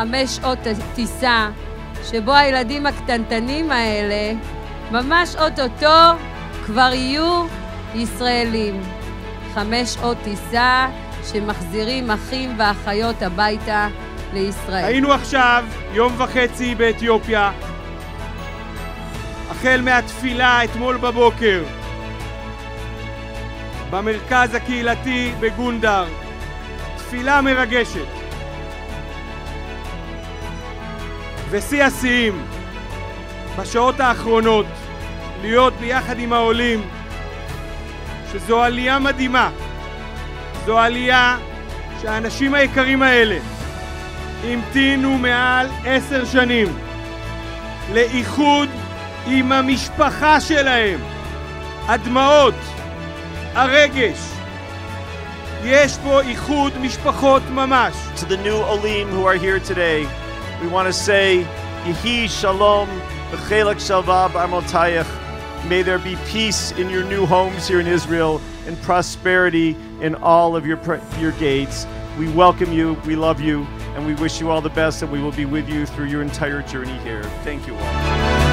5 שעות טיסה, שבו הילדים הקטנטנים האלה ממש אוטוטו כבר יהיו ישראלים. 5 שעות טיסה שמחזירים אחים ואחיות הביתה לישראל. היינו עכשיו 1.5 יום באתיופיה, החל מהתפילה אתמול בבוקר במרכז הקהילתי בגונדר. תפילה מרגשת. ושיא השיאים בשעות האחרונות להיות ביחד עם העולים, שזו עלייה מדהימה. זו עלייה שהאנשים היקרים האלה המתינו מעל 10 שנים לאיחוד עם המשפחה שלהם. הדמעות, הרגש, יש פה איחוד משפחות ממש. To the new Olim who are here today, we want to say, Yehi Shalom, B'chelak Shalva B'armotayach. May there be peace in your new homes here in Israel and prosperity in all of your gates. We welcome you, we love you, and we wish you all the best, and we will be with you through your entire journey here. Thank you all.